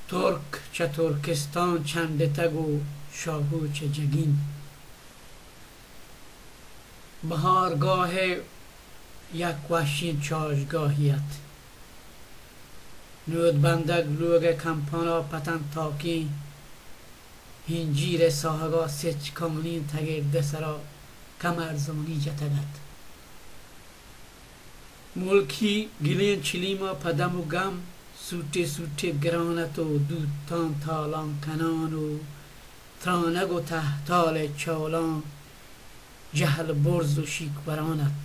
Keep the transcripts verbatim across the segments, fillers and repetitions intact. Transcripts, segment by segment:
ترک چه ترکستان چند تگو شاهو چه جگین. بهارگاه یک وحشین چاشگاهیت نود بندگ لوگ کمپانا پتن تاکی هنجیر ساهگا سچ کاملین تگیر دسرا کمرزانی جتگت ملکی گلین چلیما پدم و گم سوته سوته گرانت و دوتان تالان کنان و ترانگ و تحتال چالان جهل برز و شیک برانت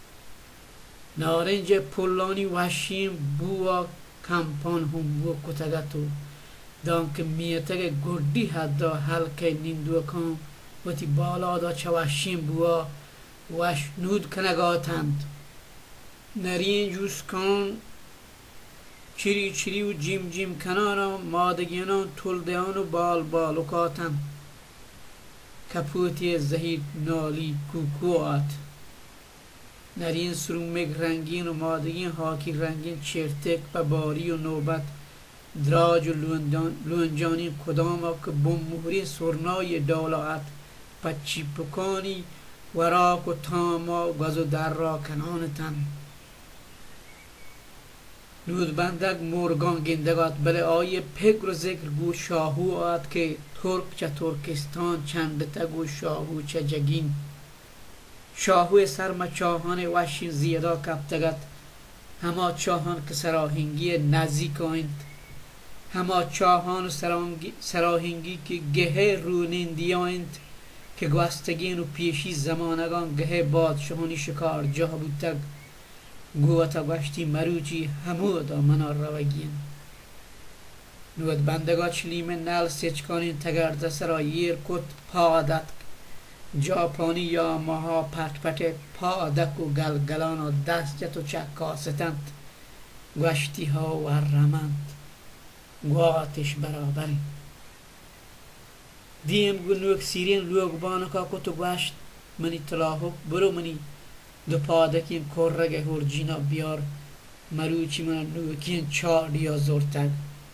نارنج پلانی وحشیم بوا کمپان هم بو کتگتو دانک میتگ گردی حدا حلقه نیندو کن و تی بالا دا چه وحشیم بوا وش نود کنگاتند نرین جوس کن چری چری و جیم جیم کنانا مادگینان تلدیان و بال بالوکاتن کپوتی زهید نالی کوکوات نرین سرومک رنگین و مادگین هاکی رنگین چرتک و باری و نوبت دراج و لونجانی کدام که بمهوری سرنای دولاعت پچی پکانی وراک و تاما گز و در را کنانتن نود بندگ مورگان گندگات بله آیه پگر و ذکر گو شاهو آد که ترک چه ترکستان چند تگو شاهو چه جگین شاهو سرم چاهان وحشین زیادا کبتگت هما چاهان که سراهنگی نزدیک آیند هما چاهان سراهنگی که گهه رونندی آیند که گوستگین و پیشی زمانگان گهه بادشاهانی شکار جا بودتگ گوتا گوشتی مروچی همو دا منا روگین نود بندگا چلیم نل سچکانین تگرد سرا یر کت پادت جاپانی یا ماها پت پت پادک و گلگلان و دست جت و چکاستند گوشتی ها و رمند گواتش برابری دیم گو نوک سیرین لوگ بانکا کتو گوشت منی تلاحق برو منی دو پادکین کررگ هرجینا بیار مروچی من نوکین چاردیا زورتگ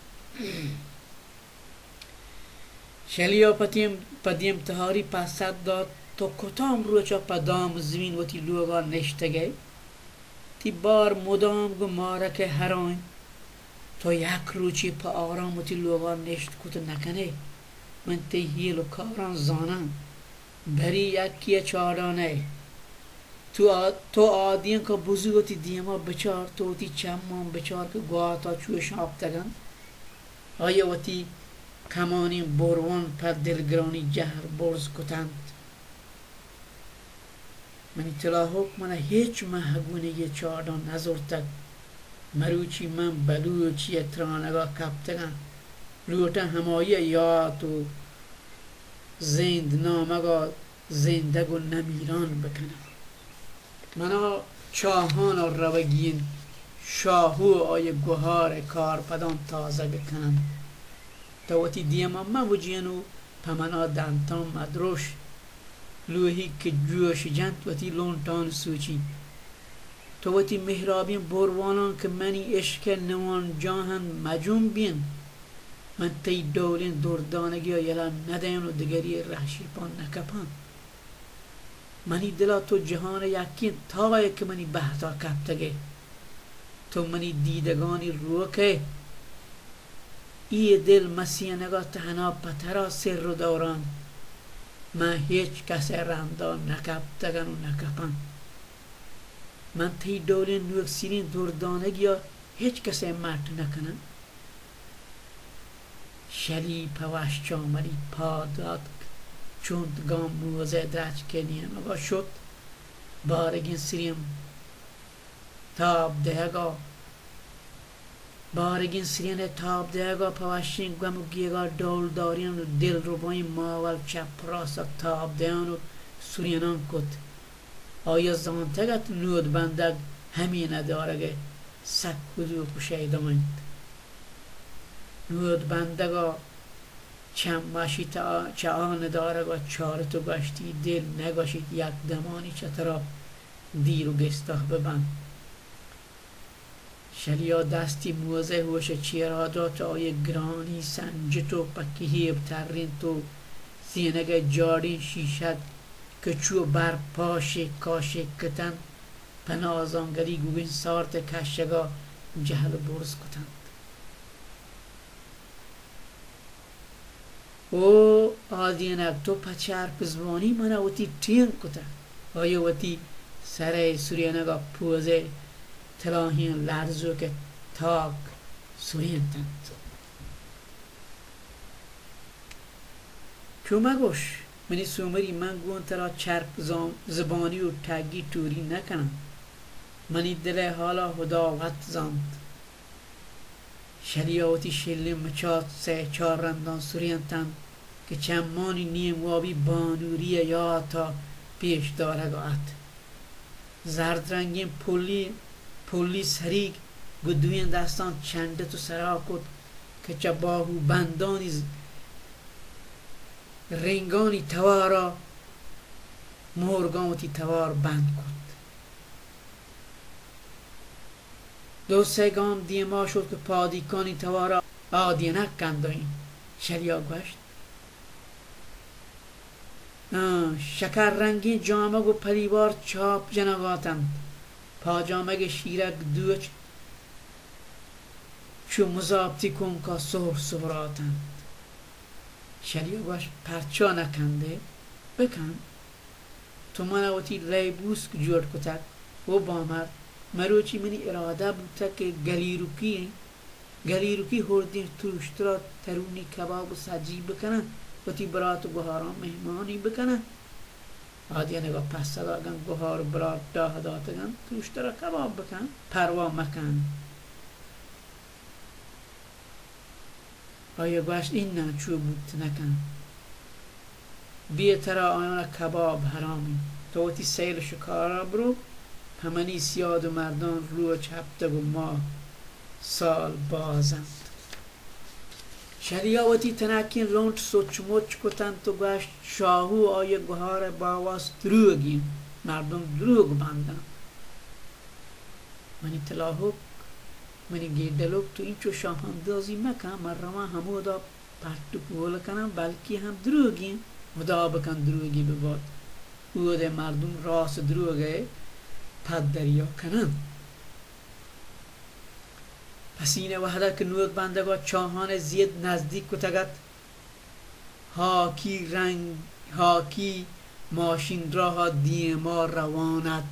شلیا پتیم پدیم تهاری پسد داد تو کتام روچا پدام زمین و تی لوگا نشتگه تی بار مدام گو مارک هراین تو یک روچی پا آرام و تی لوگا نشت کت نکنه من تی هیل و کاران زانم بری یکی چارانه تو آ... تو آدین که بزرگتی دیما بچار تو تی چمان بچار که گواتا چوه شاب تگن آیا وتی کمانین بروان پر دلگرانی جهر برز کتند منی تلاحق من هیچ محگونه یه چاردان نزورتگ مروچی من بلوچی اترانگا کبتگن لوتا همایی یاد و زند نامگا زندگ و نمیران بکنم منا چاهان و روگین شاهو آی گوهار کار پدان تازه بکنم توتی دیما من وجینو پمنا دانتان مدروش لوهی که جوش جنت وتی لونتان سوچی توتی مهرابین بروانان که منی عشق نوان جاهن مجون بین من تی دولین دردانگی یلا ندین و دگری رحشی پان نکپان منی دلا تو جهان یکین تاوی که منی بحثا کبتگه تو منی دیدگانی روکه ای دل مسیح نگاه تهنا پترا سر رو دوران من هیچ کسی رندان نکبتگن و نکپن من تی دولین نوک سیرین دردانگی هیچ کسی مرد نکنن شلی پوش چاملی پاداد چون گام موزه درچ کنیم اگا شد بارگین سریم تاب دهگا بارگین سرین تاب دهگا پوشین گم و گیگا دول دارین و دل رو باین ماول چپ راسا تاب دهان و سرینان کت آیا زانتگت نود بندگ همین ندارگه سک کدو کشه دامند نود بندگا چم ماشی تا چه آن دارگا چارتو گشتی دل نگاشید یک دمانی چترا دیر و گستاه ببند شلیا دستی موزه هوش چیرادات آی گرانی سنجتو پکیهیب ترین تو زینگ جارین شیشد کچو بر پاشه کاشه کتن پنازانگری گوین سارت کشگا جهل برز کتند او آدینک تو پچر پزوانی من اوتی تین کتا آیا وتی سره سوریانگا پوزه تلاهین لرزو که تاک سورین تند چوما گوش منی سومری من گون ترا چرپ زبانی و تگی توری نکنم منی دل حالا هداوت زاند شلیاوتی شلی مچات سه چار رندان سورین تند که چمانی نیم وابی بانوری یا تا پیش دارگاهت زرد رنگین پولی پولی سریگ گدوین دستان چنده تو سرا کد که چه باهو بندانی رنگانی توارا مورگانتی توار بند کد دو سگان دیما شد که پادیکانی توارا آدینک کندوین شلیا گوشت شکر رنگین جامه و پریوار چاپ جنگاتند پاجامه شیرک دوچ چو مزابتی کن که سهر سهراتند شلیا باش پرچا نکنده بکن تو منوتی لیبوس جور کتک و بامرد مروچی منی اراده بودتا که گلیروکی گلیروکی هردین تروشترا ترونی کباب و سجی بکنن و تی برات و گوهاران مهمانی بکنن آدیا نگاه پس داگن گوهار برات داه داتگن تروشترا کباب بکن پروا مکن آیا گوشت این نه چو بود نکن بیترا آیان کباب حرامی تو تی سیل شکارا برو همانی سیاد و مردان رو چپته و ما سال بازند شریعوتی تنکین لونت سوچ موچ کتن تو گشت شاهو آیه گوهار باواس دروگین مردم دروگ بندن منی تلاحق منی گیدلوگ تو این چو شاهندازی مکن من رما همو دا پرتو پول کنم بلکی هم دروگین ودا بکن دروگی بباد او ده مردم راس دروگه پد دریا کنن پس اینه وحده که نوک بندگاه چاهان زید نزدیک کتگت هاکی رنگ هاکی ماشین راه دیما روانت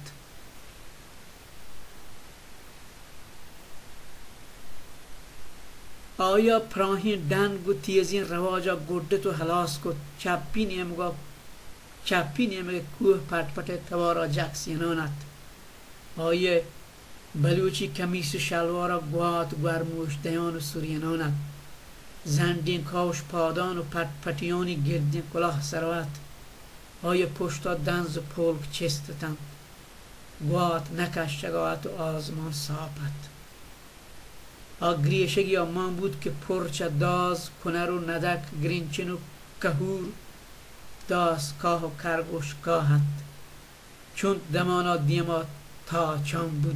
آیا پراهین دنگ و تیزین رواجا گرده تو حلاس کد چپی نیمگا چپی نیمگا کوه پت پت توارا جکسینانت آیا بلوچی کمیس و شلوارا گوات گرموش دیان و سورینانت زندین کاوش پادان و پت پتیانی گردین کلاه سروت آیا پشتا دنز و پولک چستتن گوات نکشگات و آزمان ساپت آگریشگی آمان بود که پرچه داز کنر و ندک گرینچن و کهور داز کاه و کرگوش کاهت چون دمانا دیما تا چان بود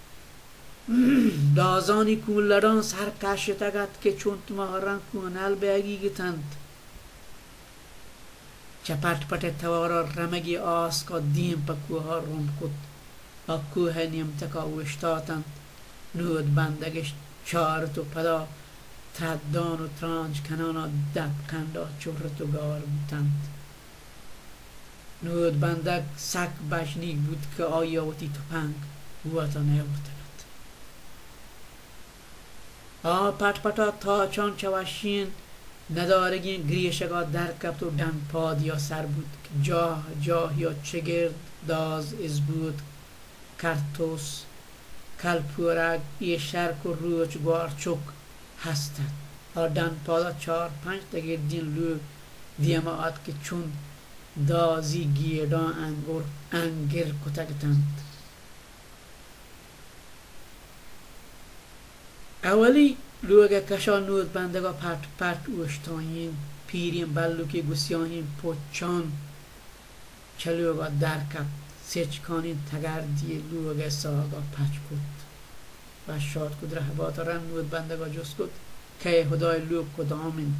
دازانی کولران سر کشتگت که چون مهارن کونل بگیگتند چپت پت توارا رمگی آسکا دیم پا کوها روم کد با کوه نیمتکا وشتاتند نود بندگش چارت و پدا تردان و ترانج کنانا دب کندا چورت و گار بودند نود بندگ سک بشنیک بود که آیاوتی تو پنگ بواتا نیورتگد آ پت پتا تا چان چوشین ندارگین گریشگا در کبت و دن پاد یا سر بود جاه جاه یا چگرد داز از بود کرتوس کلپورگ یه شرک و روچ گوارچوک هستند آدن پادا چار پنج تگه دین لو دیماعت که چون دازی گیردان انگر انگر کتگتند اولی لوگه کشا نود بندگا پرت پرت اوشتاین پیرین بلو که گسیاهین پوچان چلوگا درکب سچکانین تگردی لوگه ساگا پچ کد و شاد کد رهبات رن نود بندگا جست کد که خدای لوب کدامین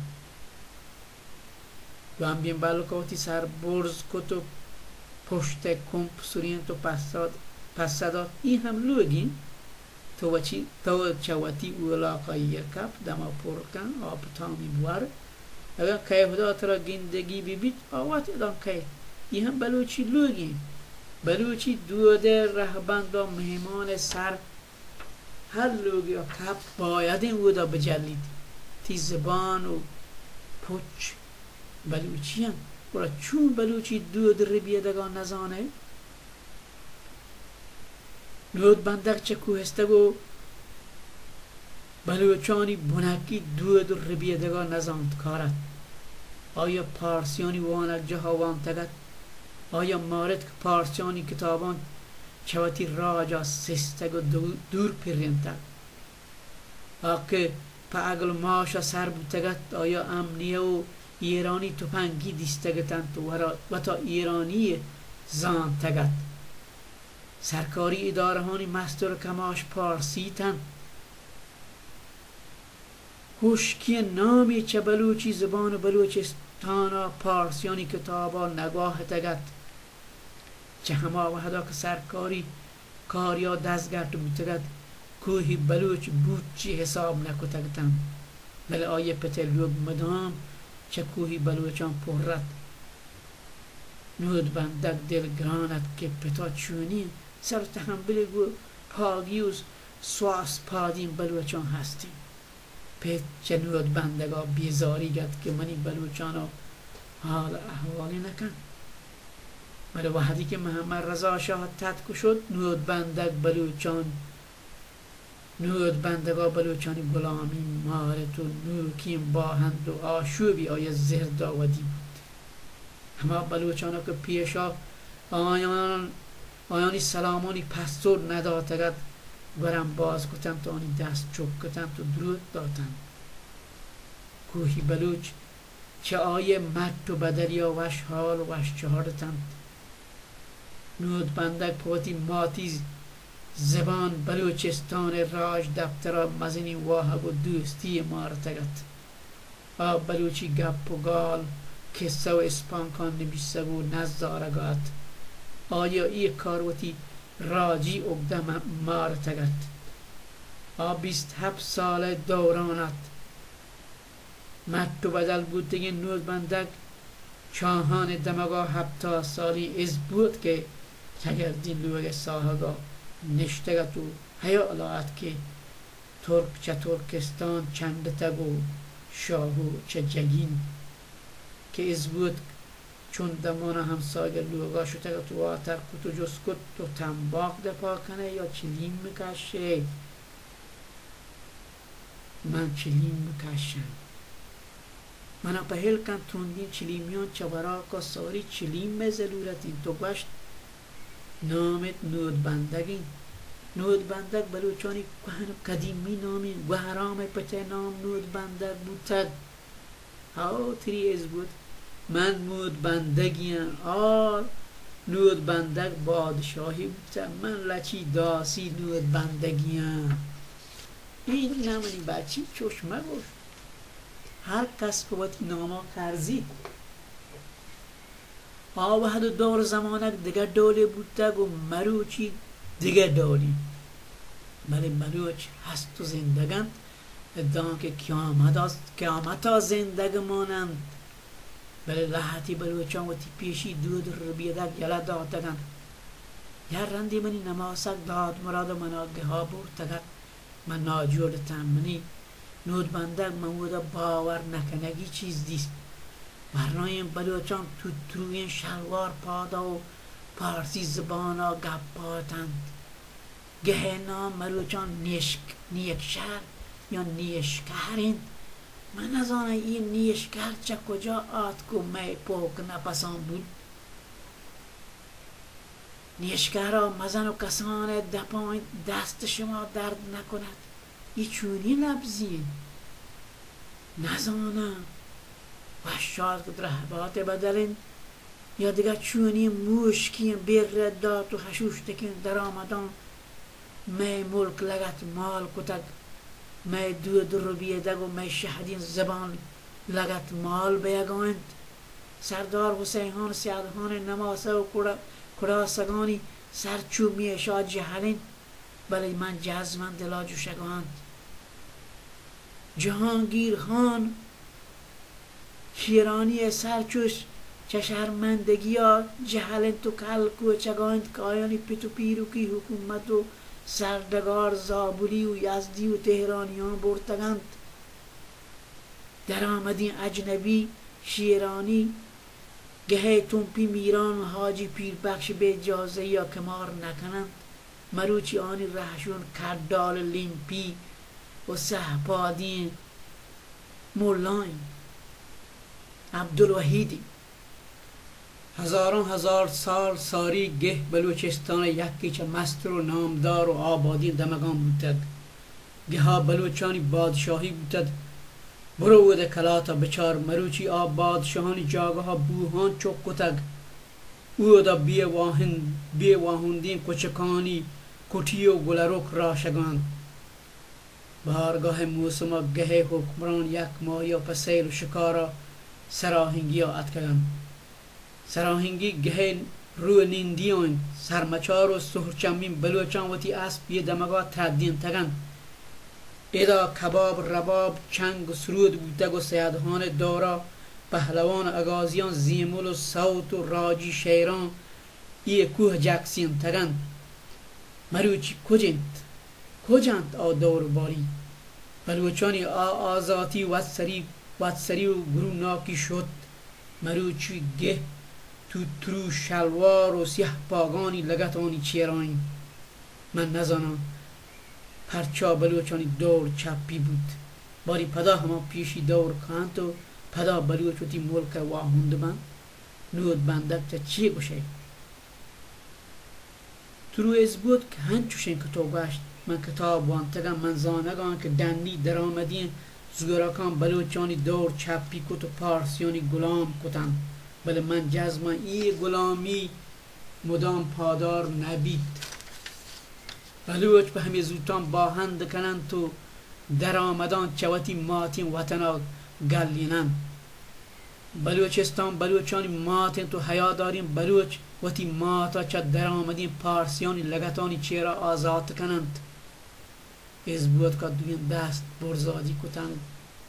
و هم بیم بلکاتی سر برز کد و پشت کمپ سورین تو پس داد این هم لوگین تو وچی تو چواتی اولا قایر کپ دما پرکن آب تامی بوار اگر که خدا ترا گندگی بیبید آوات ادام که این هم بلوچی لوگین بلوچی دوده رهبند و مهمان سر هر لوگی و کپ باید این اودا بجلید تی زبان و پوچ بلوچی هم برا چون بلوچی دود ربیدگان نزانه نود بندق چه کوهستگو بلوچانی بنکی دود ربیدگان نزاند کارد آیا پارسیانی وانک جهاوان تگد آیا مارد که پارسیانی کتابان چواتی راجا سستگ و دور پیرینتگ آکه پا اگل ماشا سر بودتگد آیا امنیه و ایرانی توپنگی دیستگتند و تا ایرانی زان تگد سرکاری اداره هانی مستر کماش پارسی تن خوشکی نامی چه بلوچی زبان بلوچستانا پارسیانی کتابا نگاه تگد چه هما وحدا که سرکاری کاریا دستگرد بودتگد کوهی بلوچ بود چی حساب نکتگتن بل آیه پتلوب مدام چه کوهی بلوچان پرد نود بندک دل گرانت که پتا چونی سر تحمل گو پاگیوز سواس پادیم بلوچان هستیم پیت چه نود بندگا بیزاری گد که منی بلوچانا حال احوالی نکن ولی وحدی که محمد رضا شاه تدکو شد نود بندک بلوچان نود بندگا بلوچانی غلامی مارت و نوکیم باهند و آشوبی آیا زرد آودی بود اما بلوچانا که پیشا آیان آیانی سلامانی پستور نداتگد برم باز کتن تا آنی دست چوک کتن تو درود داتن کوهی بلوچ چه آیه مد و بدریا وش حال و وش چهارتن نود بندک پوتی ماتیز زبان بلوچستان راج دفترا مزنی واحق و دوستی مارتگت آب بلوچی گپ و گال کسا و اسپانکان نمیسگو نزدارگات آیا ای کاروتی راجی اگدم مارتگت آب بیست هفت سال دورانت مد و بدل بود دیگه نود بندک چاهان دمگا هفتا سالی از بود که چگردین لوگ ساهگا نشتگت و حیالات که ترک چه ترکستان چند تگو شاهو چه جگین که از بود چون دمانا همسایه لوگا شتگت و آتر کت و جز کت و تنباق دپا کنه یا چلیم مکشه من چلیم مکشم من پهل کن تندین چلیمیان چورا کا ساری چلیم میں ضرورتین تو گوشت نامت نود بندگین نود بندگ بلوچانی قدیمی نامی گوهرام پته نام نود بندگ بودتگ ها تری از بود من نود بندگیم آر نود بندگ بادشاهی بودتگ من لچی داسی نود بندگیم این نمانی بچی چشمه گوش هر کس که وقتی ناما کرزی آوهد و دور زمانک دیگه دولی بودتگ و مروچی دیگه دولی بله مروچ هست و زندگند ادان که قیامت ها زندگ مانند بله لحتی بلوچان و تی پیشی دود ربیدک یلا دادگند یا رندی منی نماسک داد مراد مناگه ها بورتگد من ناجورتم منی نود بندگ ممودا باور نکنگی چیز دیست برنایم بلوچان تو تروین شلوار پادا و پارسی زبانا گپاتند گه نام ملوچان نیشک نیکشر یا نیشکرین من از آن این نیشکر چه کجا آت کو می پوک نپسان بود نیشکرها مزن و کسان دپاین دست شما درد نکند ای چونی لبزین نزانم و شاد کد رهبات بدلین یا دیگه چونی موشکین بیر ردات و حشوشتکین در آمدان می ملک لگت مال کتگ می دو در بیدگ و می شهدین زبان لگت مال بیگاند سردار حسین سیادخان نماسه و کراسگانی سرچوب میشاد جهلین بلی من جزمن دلا جوشگاند جهانگیر خان شیرانی سرچوش چشرمندگی ها جهلین تو کل کوچگاند کایانی پیتو پیروکی حکومت و سردگار زابلی و یزدی و تهرانیان برتگند در آمدین اجنبی شیرانی گهه تنپی میران و حاجی پیر بخش به اجازه یا کمار نکنند مروچی آنی رهشون کردال لیمپی و سهپادین مولاین عبدالوحیدی هزاران هزار سال ساری گه بلوچستان یکی چه مستر و نامدار و آبادی دمگان بودد گها بلوچانی بادشاهی بودد برو ده کلاتا بچار مروچی آب بادشاهانی جاگه ها بوهان چوک کتگ او دا بی واهن بی واهندین کچکانی کتی و گلروک راشگان بارگاه موسما گه حکمران یک ماهی و پسیل و شکارا سراهنگی ها اتکگن سراهنگی گه رو نیندیان سرمچار و سهرچمین بلوچان وتی اسب یه دمگا تدین تگن ایدا کباب رباب چنگ و سرود بودگ و سیادهان دارا پهلوان اگازیان زیمول و صوت و راجی شیران ای کوه جکسین تگن مروچی کجند کجند آ دور باری بلوچانی آ آزاتی ود سری ود سری و گروناکی شد مروچی گه تو ترو شلوار و سیح پاگانی لگتانی چیرانی من نزانم پرچا بلوچانی دور چپی بود باری پدا هما پیشی دور کانت و پدا بلوچوتی ملک واهند من نود بندک چه چی گوشه ترو از بود که هنچوشین کتاب گشت من کتاب وانتگم من زانگان که دنی در آمدین زگراکان بلوچانی دور چپی کت و پارسیانی گلام کتن بله من جزمان ای گلامی مدام پادار نبید بلوچ به همه زودتان باهند کنند تو در آمدان چوتی ماتین وطنا گلینن بلوچستان بلوچانی ماتین تو حیا داریم بلوچ وتی ماتا چه در آمدین پارسیانی لگتانی چیرا آزاد کنند از بود که دوین دست برزادی کتن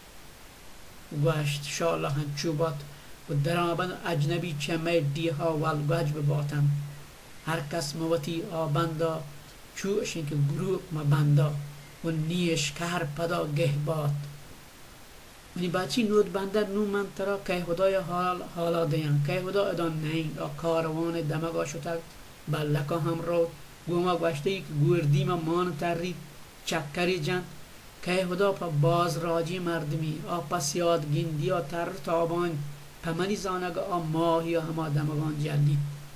گوشت شاءالله هم چوبات و در آمدن اجنبی چمه دیها والگوج بباتن هر کس موتی آبندا چوشین که گروه مبندا و نیش که هر پدا گه باد منی بچی نود بندر نو من ترا که خدای حال حالا دیان که خدا ادان نین آ کاروان دمگا شتر بلکا هم رو گوما گوشته ای که گوردی ما مان ترید چکری جن که خدا پا باز راجی مردمی آ پس یاد گندی آ تر تابان پمنی زانگا آ ماهی آ هما دمگان جلی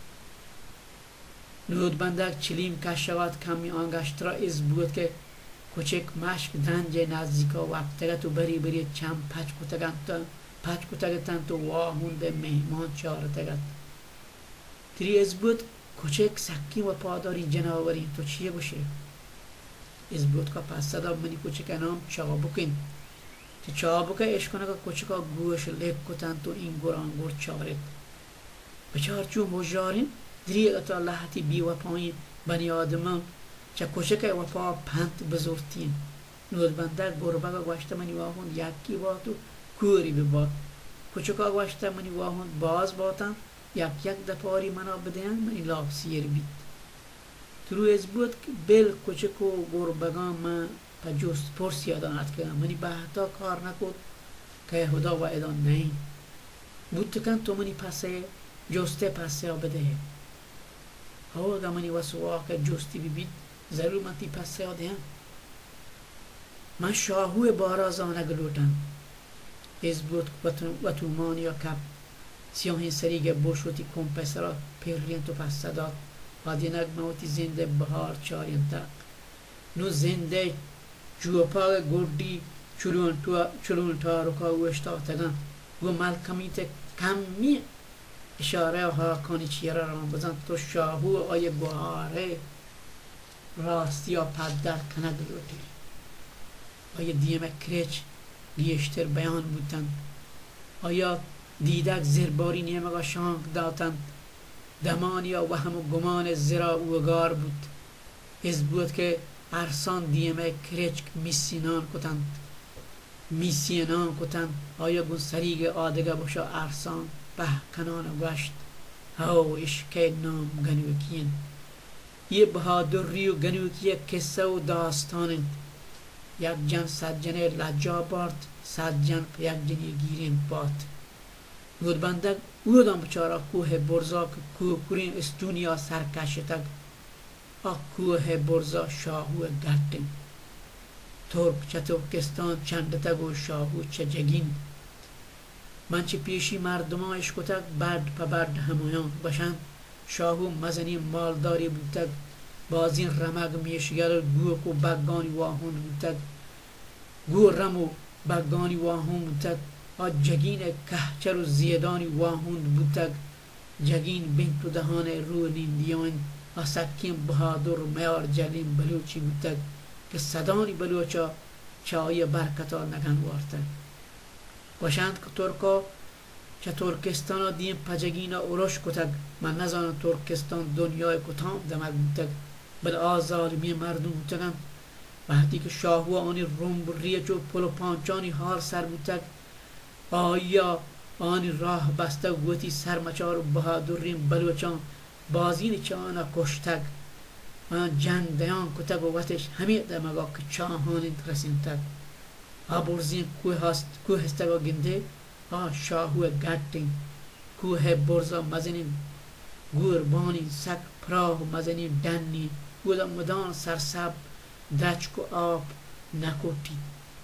نود بندک چلیم کشوات کمی آنگشترا از بود که کوچک مشک دنج نزدیکا وقتگه تو بری بری چم پچ کتگن تا پچ کتگتن تو واهونده مهمان چارتگت تری از بود کوچک سکی و پاداری جناورین تو چیه گوشه از بود که پس صدا منی کوچک نام چابکین که چابکه اشکنه که کوچکا گوش لک کتن تو این گران گر چارت بچار چون هجارین دری اتا لحتی بی و پایین بنی آدمان چه کوچکه و پا پنت بزرگتین نود بندر گربگا گوشته منی واهون یکی باتو کوری بباد کوچکا گوشته منی واهون باز باتن یک یک دپاری منا بدهن منی لاف سیر بید ترو از بود که بل کوچکو گربگا من پا جست پرسی ادانت کردم منی بحتا کار نکود که خدا و ادان نین بود تکن تو منی پسه جسته پسه ها بده ها اگه منی وسواق جستی ببید ضرور من تی پسه ها دیم من شاهو بارازانه گلوتن از بود و تومانی یا کب سیاهین سریگه بوشوتی کمپسرا پیرین تو پس داد پادینک موتی زنده بهار چارین تق نو زنده جوپا گردی چلون تو چلون تاروکا وشتا تگن و ملکمیت کمی اشاره ها کنی چیره را بزن تو شاهو آی بهاره راستی ها پدر کند لوتی آیا دیمه کرچ گیشتر بیان بودن آیا دیدک زرباری نیمگا شانک داتن دمانیا و همو گمان زرا اوگار بود از بود که ارسان دیمه کرچ میسینان کتن میسینان کتن آیا گون سریگ آدگا باشا ارسان به کنان گشت هاو اشکه نام گنوکین یه بهادری و گنوکی کسه و داستانند یک جن صد جنه لجا بارد صد جن یک جنی گیرین بات گود بندگ او دام بچارا کوه برزا کوه کرین استونیا سرکشتگ آ کوه برزا شاهو گردن ترک چه ترکستان چندتگ و شاهو چه جگین من چه پیشی مردمان اشکتگ برد پا برد همایان باشند شاهو مزنی مالداری بودتگ بازین رمگ میشگر گوک و بگانی واهون بودتگ گو رم و بگانی واهون بودتگ آ جگین کهچر و زیدانی واهون بودتگ جگین بنت و دهان رو نیندیان آ سکین بهادر میار جلیم بلوچی بودتگ که صدانی بلوچا چای برکتا نگن وارتگ باشند که ترکا چه ترکستان دیم پجگینا اروش کتگ من نزانم ترکستان دنیای کتام دمک بودتگ بل آزالمی مردم بودتگم وقتی که شاهو آنی روم ریچ و پل و پانچانی حال سر بودتگ آیا آنی راه بسته گوتی سرمچار و بهادرین بلوچان بازین چانا کشتگ آن جنگ دیان کتگ و وقتش همه دمگا که چاهانید رسیمتگ آبرزین کوه هست کوه هستگا گنده آ شاهو گردین کوه برزا مزنین گوربانی سک پراه مزنین دنی گودا مدان سرسب دچک و آب نکوتی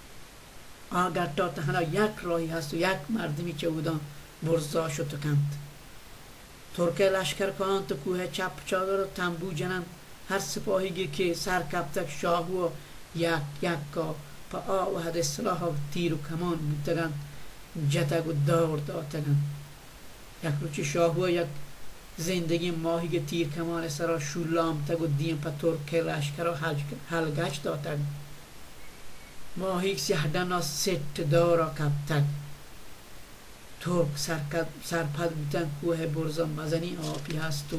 آگر تا تنها یک راهی هست و یک مردمی که بودن برزا شد کند ترک لشکر کنان تو کوه چپ چادر و تنبو جنن هر سپاهی که سر کپتک شاهو یک یک کا پا آ و حد سلاح و تیر و کمان بودتگن جتگ و دار داتگن یک روچی شاهو یک زندگی ماهی که تیر کمان سرا شولام تگ و دیم پا ترک لشکر و حلگش داتگ ماهی سیهدن ست دارا کپتگ ترک سرپد بودن کوه برزا مزنی آبی هست و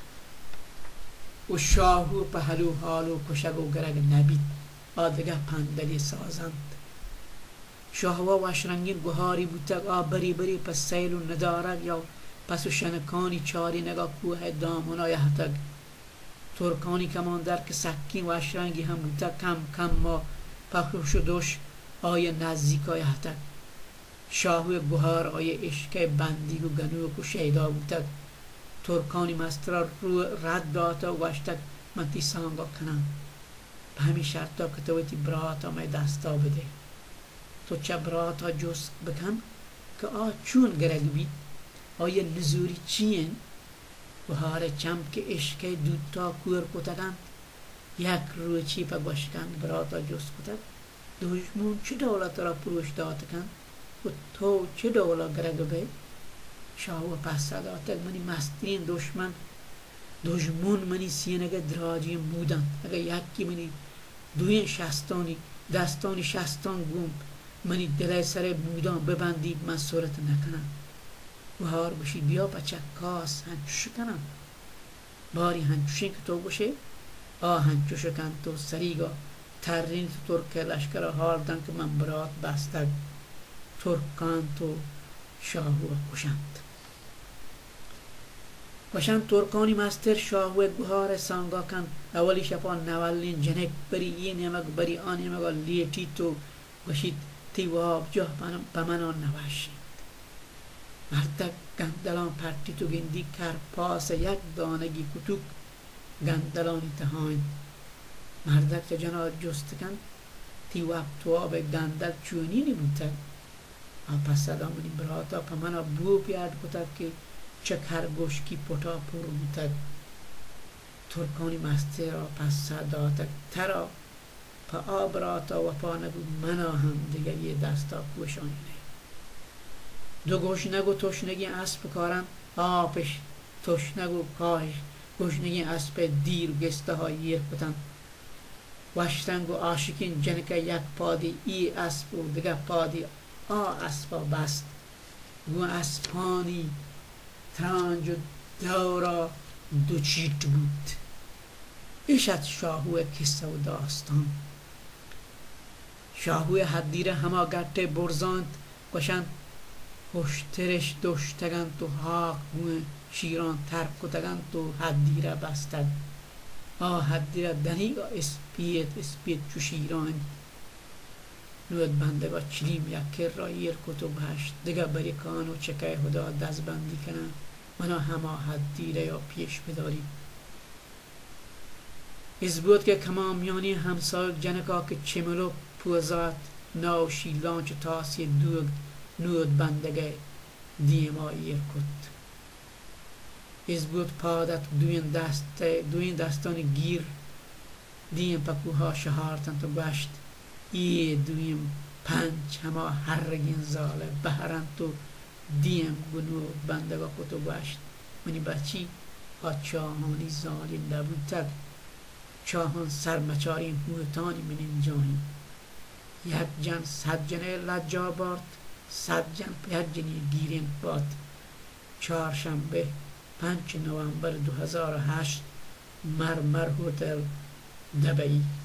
و شاهو پهلو حالو کشگ و گرگ نبید آدگه پندلی سازند شاهوا وشرنگین گوهاری بودتگ آ بری بری پس سیل و ندارد یا پس و شنکانی چاری نگا کوه دامونا یحتگ ترکانی کمان در که سکین وشرنگی هم بودتگ کم کم ما پخش و دوش آی نزدیکا یحتگ شاهو گوهار آی عشق بندی و گنوک و شیدا بودتگ ترکانی مسترا رو رد داتا و وشتگ من تی سانگا کنم به همین شرطا که تویتی براتا می دستا بده تو چه براتا جست بکن که آ چون گرگ بید آیا نزوری چین بهار چم که عشق دوتا کور کتگند یک روی چی پا باشکند براتا جست کتگ دشمون چه دولت را پروش داتکند و تو چه دولت گرگ بید شاو پس داتک منی مسترین دشمن دشمون منی سینگه دراجی مودن اگه یکی منی دوین شستانی دستانی شستان گم منی دلای سر مودان ببندید من صورت نکنم و هار بشی بیا بچه کاس هنچوش کنم باری هنچوشین که تو بشه آ هنچوش کن تو سریگا ترین تو ترک لشکر هاردن که من برات بستگ ترکان تو شاهو کشند باشند ترکانی مستر شاهو گوهار سانگا کن اولی شپا نولین جنک بری این یمک بری آن یمک لیتی تو باشید تیواب جا بمنان نوشید مردک گندلان پرتی تو گندی کر پاس یک دانگی کتوک گندلانی تهاین مردک که جنا جست کن تیواب تواب گندل چونینی بودتن پس صدا منی براتا پا منا بو پیاد کتک که چک هر گوشکی پتا پر بودتد ترکانی مسته را پس صداتک ترا پا آبراتا و پا نگو منا هم دیگه یه دستا پوشانی نه دو گوشنگو تشنگی اسب کارن آپش تشنگو کاهش گوشنگی اسب دیر و گسته های یه کتن وشتنگ و عاشقین جنک یک پادی ای اسب و دیگه پادی آ اسبا بست گو اسپانی ترانج و دورا دو چیت بود. ایشت شاهوی کسه و داستان. شاهوی حدیره همه گرته برزاند گوشند هشترش دشتگند و حاق گوه شیران ترک کتگند و حدیره بستد. آ حدیره دنیگا اسپید اسپید چو شیران نود بندگا چلیم یک کر را ایر کتب هشت دیگه بری کان و چکه خدا دست بندی کنن منا همه حدیره یا پیش بداریم. از بود که کمامیانی همسال جنکا که چملو پوزات ناو شیلان چو تاسی دوگ نود بندگه دیما ایر کت. از بود پادت دوین دست دوین دستان گیر دیم پکوها شهارتن تو گشت ای دویم پنج همه هرگین زاله بهرن تو دیم گنو بندگا کتو گشت منی بچی ها چاهانی زالی نبودتر چاهان سرمچارین هوتانی من اینجاییم. یک جن صد جنه لجا بارد صد جن یک جنی گیرین باد. چهارشنبه پنج نوامبر دو هزار و هشت مرمر هتل دبی.